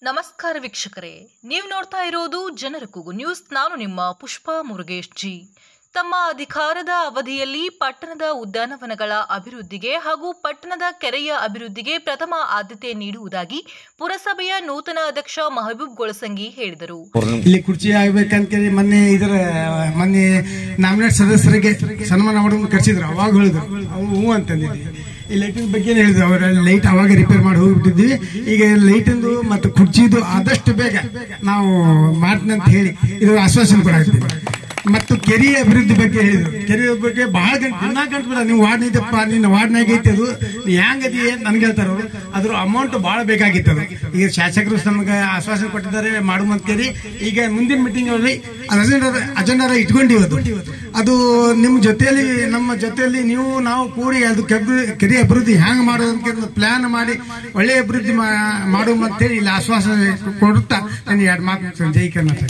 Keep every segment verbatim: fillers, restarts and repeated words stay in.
ನಮಸ್ಕಾರ ವೀಕ್ಷಕರೇ, ನೀವು ನೋಡ್ತಾ ಇರೋದು ಜನರ ಕೂಗು ನ್ಯೂಸ್. ನಾನು ನಿಮ್ಮ ಪುಷ್ಪಾ ಮುರುಗೇಶ್ ಜಿ. ತಮ್ಮ ಅಧಿಕಾರದ ಅವಧಿಯಲ್ಲಿ ಪಟ್ಟಣದ ಉದ್ಯಾನವನಗಳ ಅಭಿವೃದ್ಧಿಗೆ ಹಾಗೂ ಪಟ್ಟಣದ ಕೆರೆಯ ಅಭಿವೃದ್ಧಿಗೆ ಪ್ರಥಮ ಆದ್ಯತೆ ನೀಡುವುದಾಗಿ ಪುರಸಭೆಯ ನೂತನ ಅಧ್ಯಕ್ಷ ಮೆಹಬೂಬ್ ಗೊಳಸಂಗಿ ಹೇಳಿದರು. ಇಲ್ಲಿ ಕುರ್ಚಿ ಆಗ್ಬೇಕಂತ ಮೊನ್ನೆ ಇದರ ಮೊನ್ನೆ ನಾಮಿನೇಟ್ ಸದಸ್ಯರಿಗೆ ಸನ್ಮಾನ ಮಾಡೋದು ಕರೆಸಿದ್ರು. ಅವಾಗ ಹೇಳಿದ್ರು ಅವು ಹೂ ಅಂತಂದಿದ್ವಿ. ಈ ಲೈಟಿನ ಬಗ್ಗೆ ಹೇಳಿದ್ರು. ಅವರ ಲೈಟ್ ಅವಾಗ ರಿಪೇರ್ ಮಾಡಿ ಹೋಗ್ಬಿಟ್ಟಿದ್ವಿ. ಈಗ ಲೈಟಿಂದು ಮತ್ತು ಕುರ್ಚಿದು ಆದಷ್ಟು ಬೇಗ ನಾವು ಮಾಡ್ತೀನಿ ಅಂತ ಹೇಳಿ ಇದು ಆಶ್ವಾಸನೆ ಕೊಡಾಗ್ತೀವಿ. ಮತ್ತು ಕೆರೆಯ ಅಭಿವೃದ್ಧಿ ಬಗ್ಗೆ ಹೇಳಿದ್ರು. ಕೆರೆಯ ಬಗ್ಗೆ ಬಹಳ ಗಂಟೆ ದಿನ ಗಂಟೆ ಬಿಡ ನೀವು ವಾರ್ಡ್ ಐತಪ್ಪ, ನಿನ್ನ ವಾರ್ಡ್ನಾಗ ಐತೆ ಅದು ಹೆಂಗದಿ ನನ್ಗೆ ಹೇಳ್ತಾರ ಅವರು. ಅದ್ರ ಅಮೌಂಟ್ ಬಹಳ ಬೇಕಾಗಿತ್ತು. ಈಗ ಶಾಸಕರು ನಮ್ಗೆ ಆಶ್ವಾಸನೆ ಕೊಟ್ಟಿದ್ದಾರೆ ಮಾಡುವಂತ ಕೇಳಿ ಈಗ ಮುಂದಿನ ಮೀಟಿಂಗ್ ಅಲ್ಲಿ ಅಜೆಂಡಾ ಅಜೆಂಡಾ ಇಟ್ಕೊಂಡಿವತ್ತು. ಅದು ನಿಮ್ಮ ಜೊತೆಯಲ್ಲಿ ನಮ್ಮ ಜೊತೆಯಲ್ಲಿ ನೀವು ನಾವು ಕೂಡಿ ಅದು ಕೆರೆ ಅಭಿವೃದ್ಧಿ ಹ್ಯಾಂಗ ಮಾಡೋದಕ್ಕೆ ಪ್ಲಾನ್ ಮಾಡಿ ಒಳ್ಳೆ ಅಭಿವೃದ್ಧಿ ಮಾಡುವಂತೇಳಿ ಇಲ್ಲಿ ಆಶ್ವಾಸನೆ ಕೊಡುತ್ತಾ ನಾನು ಎರಡು ಮಾತು ಜೈ ಕರ್ನಾಟಕ.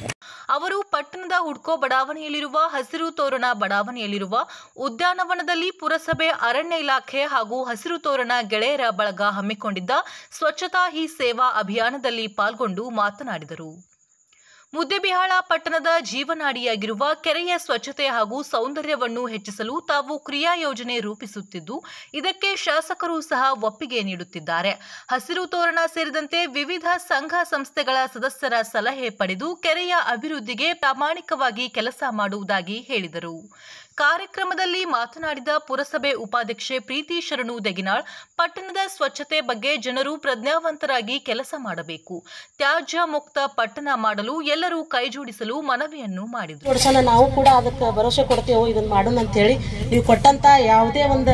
ಅವರು ಪಟ್ಟಣದ ಹುಡ್ಕೋ ಬಡಾವಣೆಯಲ್ಲಿರುವ ಹಸಿರು ತೋರಣ ಬಡಾವಣೆಯಲ್ಲಿರುವ ಉದ್ಯಾನವನದಲ್ಲಿ ಪುರಸಭೆ, ಅರಣ್ಯ ಇಲಾಖೆ ಹಾಗೂ ಹಸಿರು ತೋರಣ ಗೆಳೆಯರ ಬಳಗ ಹಮ್ಮಿಕೊಂಡಿದ್ದ ಸ್ವಚ್ಛತಾ ಹಿ ಸೇವಾ ಅಭಿಯಾನದಲ್ಲಿ ಪಾಲ್ಗೊಂಡು ಮಾತನಾಡಿದರು. ಮುದ್ದೇಬಿಹಾಳ ಪಟ್ಟಣದ ಜೀವನಾಡಿಯಾಗಿರುವ ಕೆರೆಯ ಸ್ವಚ್ಛತೆ ಹಾಗೂ ಸೌಂದರ್ಯವನ್ನು ಹೆಚ್ಚಿಸಲು ತಾವು ಕ್ರಿಯಾ ಯೋಜನೆ ರೂಪಿಸುತ್ತಿದ್ದು, ಇದಕ್ಕೆ ಶಾಸಕರು ಸಹ ಒಪ್ಪಿಗೆ ನೀಡುತ್ತಿದ್ದಾರೆ. ಹಸಿರು ತೋರಣ ಸೇರಿದಂತೆ ವಿವಿಧ ಸಂಘ ಸಂಸ್ಥೆಗಳ ಸದಸ್ಯರ ಸಲಹೆ ಪಡೆದು ಕೆರೆಯ ಅಭಿವೃದ್ಧಿಗೆ ಪ್ರಾಮಾಣಿಕವಾಗಿ ಕೆಲಸ ಮಾಡುವುದಾಗಿ ಹೇಳಿದರು. ಕಾರ್ಯಕ್ರಮದಲ್ಲಿ ಮಾತನಾಡಿದ ಪುರಸಭೆ ಉಪಾಧ್ಯಕ್ಷೆ ಪ್ರೀತಿ ಶರಣು ದೆಗಿನಾಳ್, ಪಟ್ಟಣದ ಸ್ವಚ್ಛತೆ ಬಗ್ಗೆ ಜನರು ಪ್ರಜ್ಞಾವಂತರಾಗಿ ಕೆಲಸ ಮಾಡಬೇಕು. ತ್ಯಾಜ್ಯ ಮುಕ್ತ ಪಟ್ಟಣ ಮಾಡಲು ಎಲ್ಲರೂ ಕೈಜೋಡಿಸಲು ಮನವಿಯನ್ನು ಮಾಡಿದರು. ನಾವು ಕೂಡ ಅದಕ್ಕೆ ಭರವಸೆ ಕೊಡ್ತೇವೆ, ಇದನ್ನ ಮಾಡೋಣ ಅಂತ ಹೇಳಿ. ನೀವು ಕೊಟ್ಟಂತ ಯಾವುದೇ ಒಂದು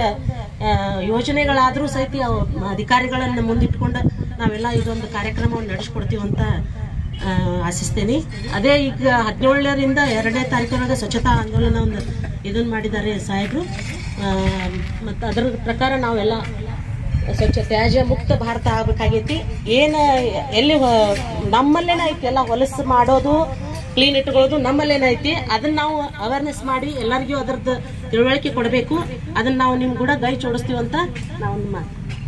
ಯೋಜನೆಗಳಾದ್ರೂ ಸಹಿತ ಅಧಿಕಾರಿಗಳನ್ನ ಮುಂದಿಟ್ಕೊಂಡು ನಾವೆಲ್ಲ ಇದೊಂದು ಕಾರ್ಯಕ್ರಮವನ್ನು ನಡೆಸ್ಕೊಡ್ತೀವಿ ಅಂತ ಆಶಿಸ್ತೇನೆ. ಅದೇ ಈಗ ಹದಿನೇಳರಿಂದ ಎರಡನೇ ತಾರೀಕಿನೊಳಗೆ ಸ್ವಚ್ಛತಾ ಆಂದೋಲನ ಒಂದು ಇದನ್ನು ಮಾಡಿದ್ದಾರೆ ಸಾಹೇಬರು. ಮತ್ತು ಅದರ ಪ್ರಕಾರ ನಾವೆಲ್ಲ ಸ್ವಚ್ಛ ತ್ಯಾಜ್ಯ ಮುಕ್ತ ಭಾರತ ಆಗಬೇಕಾಗೈತಿ. ಏನು ಎಲ್ಲಿ ನಮ್ಮಲ್ಲೇನ ಐತಿ ಎಲ್ಲ ಹೊಲಸು ಮಾಡೋದು, ಕ್ಲೀನ್ ಇಟ್ಕೊಳ್ಳೋದು ನಮ್ಮಲ್ಲೇನೈತಿ. ಅದನ್ನ ನಾವು ಅವೇರ್ನೆಸ್ ಮಾಡಿ ಎಲ್ಲರಿಗೂ ಅದರದ್ದು ತಿಳುವಳಿಕೆ ಕೊಡಬೇಕು. ಅದನ್ನ ನಾವು ನಿಮ್ ಕೂಡ ಗೈ ಜೋಡಿಸ್ತೀವಿ ಅಂತ ನಾವು ನಿಮ್ಮ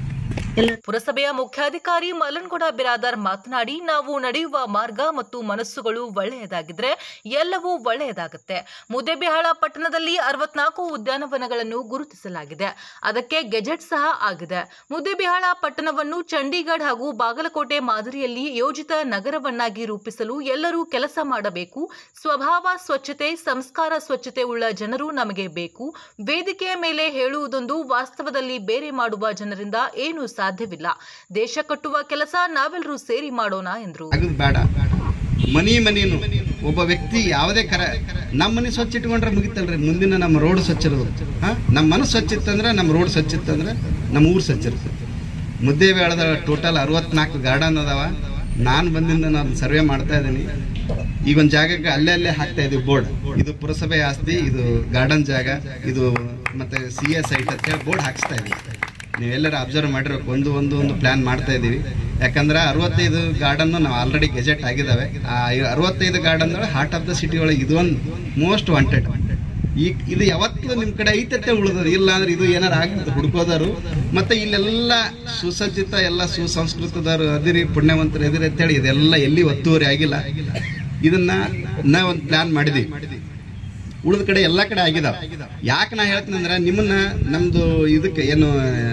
ಪುರಸಭೆಯ ಮುಖ್ಯಾಧಿಕಾರಿ ಮಲ್ಲನಗೌಡ ಬಿರಾದಾರ್ ಮಾತನಾಡಿ, ನಾವು ನಡೆಯುವ ಮಾರ್ಗ ಮತ್ತು ಮನಸ್ಸುಗಳು ಒಳ್ಳೆಯದಾಗಿದ್ರೆ ಎಲ್ಲವೂ ಒಳ್ಳೆಯದಾಗುತ್ತೆ. ಮುದ್ದೇಬಿಹಾಳ ಪಟ್ಟಣದಲ್ಲಿ ಅರವತ್ನಾಲ್ಕು ಉದ್ಯಾನವನಗಳನ್ನು ಗುರುತಿಸಲಾಗಿದೆ. ಅದಕ್ಕೆ ಗೆಜೆಟ್ ಸಹ ಆಗಿದೆ. ಮುದ್ದೇಬಿಹಾಳ ಪಟ್ಟಣವನ್ನು ಚಂಡೀಗಢ ಹಾಗೂ ಬಾಗಲಕೋಟೆ ಮಾದರಿಯಲ್ಲಿ ಯೋಜಿತ ನಗರವನ್ನಾಗಿ ರೂಪಿಸಲು ಎಲ್ಲರೂ ಕೆಲಸ ಮಾಡಬೇಕು. ಸ್ವಭಾವ ಸ್ವಚ್ಛತೆ, ಸಂಸ್ಕಾರ ಸ್ವಚ್ಛತೆ ಉಳ್ಳ ಜನರು ನಮಗೆ ಬೇಕು. ವೇದಿಕೆಯ ಮೇಲೆ ಹೇಳುವುದೊಂದು, ವಾಸ್ತವದಲ್ಲಿ ಬೇರೆ ಮಾಡುವ ಜನರಿಂದ ಏನು ಸಾಧ್ಯವಿಲ್ಲ. ದೇಶ ಕಟ್ಟುವ ಕೆಲಸ ನಾವೆಲ್ಲರೂ ಸೇರಿ ಮಾಡೋಣ ಎಂದರು. ಮನಿ ಮನಿನು ಒಬ್ಬ ವ್ಯಕ್ತಿ ಯಾವುದೇ ಕರ ನಮ್ಮ ಮನೆ ಸ್ವಚ್ಛ ಇಟ್ಕೊಂಡ್ರೆ ಮುಗಿತಲ್ರಿ, ಮುಂದಿನ ನಮ್ಮ ರೋಡ್ ಸ್ವಚ್ಛ ಇರೋದು. ನಮ್ಮ ಮನಸ್ಸು ಸ್ವಚ್ಛ ಇತ್ತಂದ್ರೆ ನಮ್ಮ ರೋಡ್ ಸ್ವಚ್ಛ ಇತ್ತಂದ್ರೆ ನಮ್ಮ ಊರು ಸ್ವಚ್ಛ ಇರ್ತದೆ. ಮುದ್ದೇಬಿಹಾಳದ ಟೋಟಲ್ ಅರವತ್ನಾಲ್ಕು ಗಾರ್ಡನ್ ಅದಾವ. ನಾನು ಬಂದಿಂದ ನಾನು ಸರ್ವೆ ಮಾಡ್ತಾ ಇದ್ದೀನಿ. ಈಗ ಒಂದು ಜಾಗಕ್ಕೆ ಅಲ್ಲೇ ಅಲ್ಲೇ ಹಾಕ್ತಾ ಇದೀವಿ ಬೋರ್ಡ್, ಇದು ಪುರಸಭೆ ಆಸ್ತಿ, ಇದು ಗಾರ್ಡನ್ ಜಾಗ, ಇದು ಮತ್ತೆ ಸಿ ಎಸ್ ಐಟ್ ಅಂತ ಹೇಳಿ ಬೋರ್ಡ್ ಹಾಕ್ಸ್ತಾ ಇದೀವಿ. ನೀವೆಲ್ಲರೂ ಅಬ್ಸರ್ವ್ ಮಾಡಿರ್ಬೇಕು. ಒಂದು ಒಂದು ಒಂದು ಪ್ಲಾನ್ ಮಾಡ್ತಾ ಇದ್ದೀವಿ. ಯಾಕಂದ್ರೆ ಅರವತ್ತೈದು ಗಾರ್ಡನ್ ನಾವು ಆಲ್ರೆಡಿ ಗೆಜೆಟ್ ಆಗಿದ್ದಾವೆ. ಆ ಅರವತ್ತೈದು garden heart of the city ಒಳಗೆ ಇದು ಒಂದು ಮೋಸ್ಟ್ ವಾಂಟೆಡ್. ಈಗ ಇದು ಯಾವತ್ತೂ ನಿಮ್ಮ ಕಡೆ ಐತತ್ತೆ ಉಳಿದದು, ಇಲ್ಲ ಅಂದ್ರೆ ಇದು ಏನಾರು ಆಗ್ತದೆ ಹುಡ್ಕೋದಾರು. ಮತ್ತೆ ಇಲ್ಲೆಲ್ಲ ಸುಸಜ್ಜಿತ ಎಲ್ಲ ಸುಸಂಸ್ಕೃತದಾರು ಅದಿರಿ, ಪುಣ್ಯವಂತರು ಎದಿರಿ ಅಂತೇಳಿ ಇದೆಲ್ಲ ಎಲ್ಲಿ ಒತ್ತುವರಿ ಆಗಿಲ್ಲ. ಇದನ್ನ ನಾವು ಒಂದು ಪ್ಲಾನ್ ಮಾಡಿದ್ವಿ. ಉಳಿದ ಕಡೆ ಎಲ್ಲಾ ಕಡೆ ಆಗಿದಾವ. ಯಾಕೆ ನಾ ಹೇಳ್ತೀನಿ ಅಂದ್ರೆ, ನಿಮ್ಮನ್ನ ನಮ್ದು ಇದಕ್ಕೆ ಏನು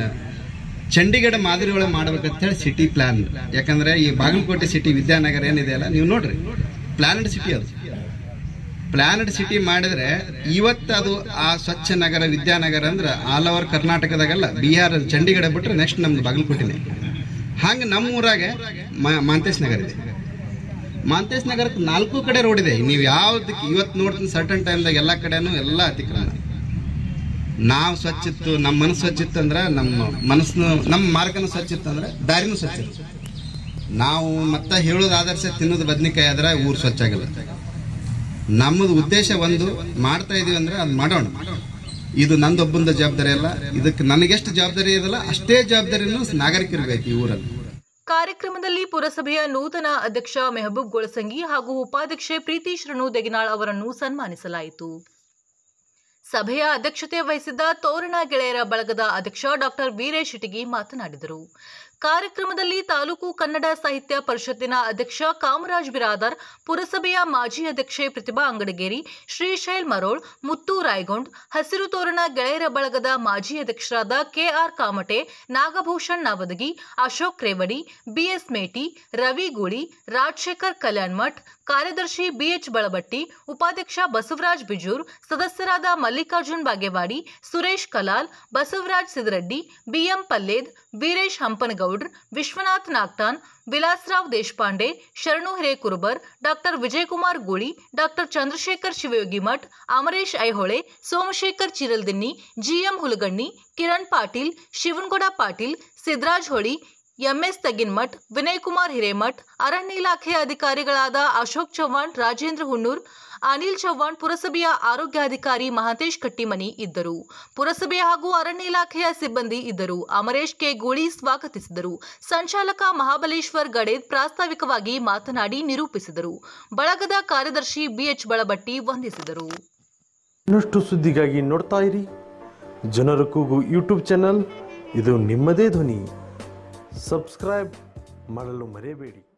ಚಂಡೀಗಢ ಮಾದರಿ ಒಳಗೆ ಮಾಡ್ಬೇಕಂತ ಹೇಳಿ ಸಿಟಿ ಪ್ಲಾನ್. ಯಾಕಂದ್ರೆ ಈ ಬಾಗಲಕೋಟೆ ಸಿಟಿ ವಿದ್ಯಾನಗರ ಏನಿದೆ ಅಲ್ಲ, ನೀವು ನೋಡ್ರಿ ಪ್ಲಾನೆಡ್ ಸಿಟಿ. ಅದು ಪ್ಲಾನೆಡ್ ಸಿಟಿ ಮಾಡಿದ್ರೆ ಇವತ್ತು ಅದು ಆ ಸ್ವಚ್ಛ ನಗರ ವಿದ್ಯಾನಗರ ಅಂದ್ರೆ ಆಲ್ ಓವರ್ ಕರ್ನಾಟಕದಾಗಲ್ಲ, ಬಿಹಾರ ಚಂಡೀಗಢ ಬಿಟ್ರೆ ನೆಕ್ಸ್ಟ್ ನಮ್ದು ಬಾಗಲಕೋಟೆನೆ. ಹಂಗ ನಮ್ಮ ಊರಾಗ ಮಾಂತೇಶ್ ನಗರ ಇದೆ. ಮಾಂತೇಶ್ ನಗರಕ್ಕೆ ನಾಲ್ಕು ಕಡೆ ರೋಡ್ ಇದೆ. ನೀವು ಯಾವ್ದಕ್ಕೆ ಇವತ್ತು ನೋಡ್ತೀನಿ ಸರ್ಟನ್ ಟೈಮ್ದಾಗ ಎಲ್ಲ ಕಡೆನೂ ಎಲ್ಲ ಅತಿಕ್ರಮಣ. ನಾವು ಸ್ವಚ್ಛ ಇತ್ತು, ನಮ್ಮ ಮನಸ್ಸು ಸ್ವಚ್ಛ ಇತ್ತು ಅಂದ್ರೆ ನಮ್ಮ ಮನಸ್ಸನ್ನು ನಮ್ಮ ಮಾರ್ಗನ ಸ್ವಚ್ಛ ಇತ್ತು ಅಂದ್ರೆ ದಾರಿನೂ ಸ್ವಚ್ಛ ಇತ್ತು. ನಾವು ಮತ್ತೆ ಹೇಳೋದು ಆದರ್ಶ ತಿನ್ನೋದು ಬದ್ನಿಕಾಯಿ ಆದ್ರೆ ಊರು ಸ್ವಚ್ಛ ಆಗಲ್ಲ. ನಮ್ಮದು ಉದ್ದೇಶ ಒಂದು ಮಾಡ್ತಾ ಇದೀವಿ ಅಂದ್ರೆ ಅದು ಮಾಡೋಣ. ಇದು ನಂದೊಬ್ಬಂದ ಜವಾಬ್ದಾರಿ ಅಲ್ಲ. ಇದಕ್ಕೆ ನನಗೆಷ್ಟು ಜವಾಬ್ದಾರಿ ಇದಲ್ಲ ಅಷ್ಟೇ ಜವಾಬ್ದಾರಿನೂ ನಾಗರಿಕರಿಗೈತಿ ಈ ಊರಲ್ಲಿ. ಕಾರ್ಯಕ್ರಮದಲ್ಲಿ ಪುರಸಭೆಯ ನೂತನ ಅಧ್ಯಕ್ಷ ಮೆಹಬೂಬ್ ಗೊಳಸಂಗಿ ಹಾಗೂ ಉಪಾಧ್ಯಕ್ಷೆ ಪ್ರೀತಿ ಶರಣು ದೆಗಿನಾಳ್ ಅವರನ್ನು ಸನ್ಮಾನಿಸಲಾಯಿತು. ಸಭೆಯ ಅಧ್ಯಕ್ಷತೆ ವಹಿಸಿದ್ದ ತೋರಣ ಗೆಳೆಯರ ಬಳಗದ ಅಧ್ಯಕ್ಷ ಡಾಕ್ಟರ್ ವೀರೇಶ್ ಇಟಗಿ ಮಾತನಾಡಿದರು. ಕಾರ್ಯಕ್ರಮದಲ್ಲಿ ತಾಲೂಕು ಕನ್ನಡ ಸಾಹಿತ್ಯ ಪರಿಷತ್ತಿನ ಅಧ್ಯಕ್ಷ ಕಾಮರಾಜ್ ಬಿರಾದರ್, ಪುರಸಭೆಯ ಮಾಜಿ ಅಧ್ಯಕ್ಷೆ ಪ್ರತಿಭಾ ಅಂಗಡಿಗೇರಿ, ಶ್ರೀಶೈಲ್ ಮರೋಳ್, ಮುತ್ತು ರಾಯಗೊಂಡ್, ಹಸಿರು ತೋರಣ ಗೆಳೆಯರ ಬಳಗದ ಮಾಜಿ ಅಧ್ಯಕ್ಷರಾದ ಕೆಆರ್ ಕಾಮಟೆ, ನಾಗಭೂಷಣ್ ನಾವದಗಿ, ಅಶೋಕ್ ರೇವಡಿ, ಬಿಎಸ್ ಮೇಟಿ, ರವಿ ಗೂಳಿ, ರಾಜಶೇಖರ್ ಕಲ್ಯಾಣ್ಮಠ್, ಕಾರ್ಯದರ್ಶಿ ಬಿಎಚ್ ಬಳಬಟ್ಟಿ, ಉಪಾಧ್ಯಕ್ಷ ಬಸವರಾಜ್ ಬಿಜೂರ್, ಸದಸ್ಯರಾದ Mallikarjun Bagewadi, Suresh Kalal, Basavaraj Siddaraddi, BM Palled, Veeresh Hampanagoudar, Vishwanath Nagtan, Vilasrao Deshpande, Sharanu Hirekurubar, doctor Vijayakumar Guli, doctor Chandrashekhar Shivayogimath, Amaresh Aihole, Somashekhar Chiraldinni, GM Hulaganni, Kiran Patil, Shivanagouda Patil, Siddaraj Holi, MS Taginmath, Vinay Kumar Hiremath, ಅರಣ್ಯ ಇಲಾಖೆಯ ಅಧಿಕಾರಿಗಳಾದ ಅಶೋಕ್ ಚವ್ಹಾಣ್, ರಾಜೇಂದ್ರ ಹುಣ್ಣೂರ್, ಅನಿಲ್ ಚವ್ಹಾಣ್, ಪುರಸಭೆಯ ಆರೋಗ್ಯಾಧಿಕಾರಿ ಮಹಾಂತೇಶ್ ಕಟ್ಟಿಮನಿ ಇದ್ದರು. ಪುರಸಭೆ ಹಾಗೂ ಅರಣ್ಯ ಇಲಾಖೆಯ ಸಿಬ್ಬಂದಿ ಇದ್ದರು. ಅಮರೇಶ್ ಕೆ ಗೂಳಿ ಸ್ವಾಗತಿಸಿದರು. ಸಂಚಾಲಕ ಮಹಾಬಲೇಶ್ವರ್ ಗಡೇದ್ ಪ್ರಾಸ್ತಾವಿಕವಾಗಿ ಮಾತನಾಡಿ ನಿರೂಪಿಸಿದರು. ಬಳಗದ ಕಾರ್ಯದರ್ಶಿ ಬಿಎಚ್ ಬಳಬಟ್ಟಿ ವಂದಿಸಿದರು. ಇನ್ನಷ್ಟು ಸುದ್ದಿಗಾಗಿ ನೋಡ್ತಾ ಇರಿ ಜನರ ಕೂಗು ಯೂಟ್ಯೂಬ್ ಚಾನಲ್. ಇದು ನಿಮ್ಮದೇ ಧ್ವನಿ. ಸಬ್ಸ್ಕ್ರೈಬ್ ಮಾಡಲು ಮರೆಯಬೇಡಿ.